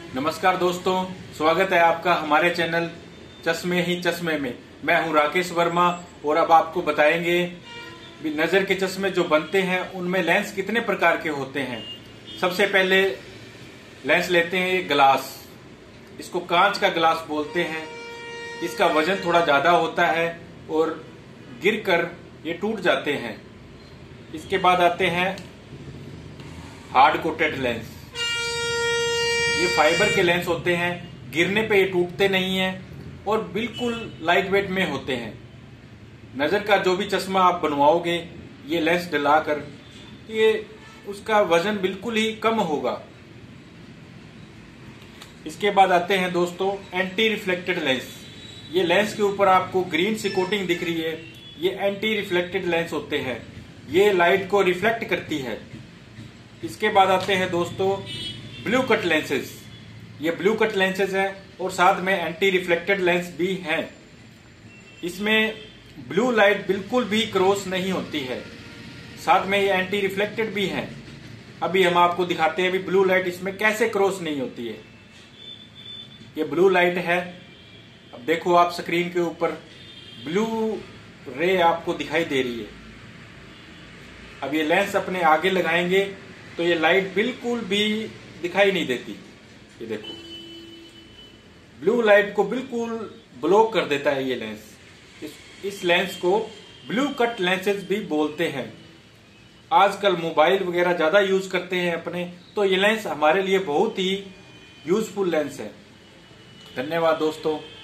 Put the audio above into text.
नमस्कार दोस्तों, स्वागत है आपका हमारे चैनल चश्मे ही चश्मे में। मैं हूं राकेश वर्मा और अब आपको बताएंगे भी नजर के चश्मे जो बनते हैं उनमें लेंस कितने प्रकार के होते हैं। सबसे पहले लेंस लेते हैं ये ग्लास, इसको कांच का ग्लास बोलते हैं। इसका वजन थोड़ा ज्यादा होता है और गिरकर ये टूट जाते हैं। इसके बाद आते हैं हार्ड कोटेड लेंस। ये फाइबर के लेंस होते हैं, गिरने पे ये टूटते नहीं हैं और बिल्कुल लाइट वेट में होते हैं। नजर का जो भी चश्मा आप बनवाओगे ये लेंस डलाकर, ये उसका वजन बिल्कुल ही कम होगा। इसके बाद आते हैं दोस्तों एंटी रिफ्लेक्टेड लेंस। ये लेंस के ऊपर आपको ग्रीन सी कोटिंग दिख रही है, ये एंटी रिफ्लेक्टेड लेंस होते हैं, ये लाइट को रिफ्लेक्ट करती है। इसके बाद आते हैं दोस्तों ब्लू कट लेंसेज। ये ब्लू कट लेंसेज हैं और साथ में एंटी रिफ्लेक्टेड लेंस भी हैं। इसमें ब्लू लाइट बिल्कुल भी क्रॉस नहीं होती है, साथ में ये एंटी रिफ्लेक्टेड भी हैं। अभी हम आपको दिखाते हैं भी ब्लू लाइट इसमें कैसे क्रॉस नहीं होती है। ये ब्लू लाइट है, अब देखो आप स्क्रीन के ऊपर ब्लू रे आपको दिखाई दे रही है। अब ये लेंस अपने आगे लगाएंगे तो ये लाइट बिल्कुल भी दिखाई नहीं देती। ये देखो ब्लू लाइट को बिल्कुल ब्लॉक कर देता है ये लेंस। इस लेंस को ब्लू कट लेंसेज भी बोलते हैं। आजकल मोबाइल वगैरह ज्यादा यूज करते हैं अपने, तो ये लेंस हमारे लिए बहुत ही यूजफुल लेंस है। धन्यवाद दोस्तों।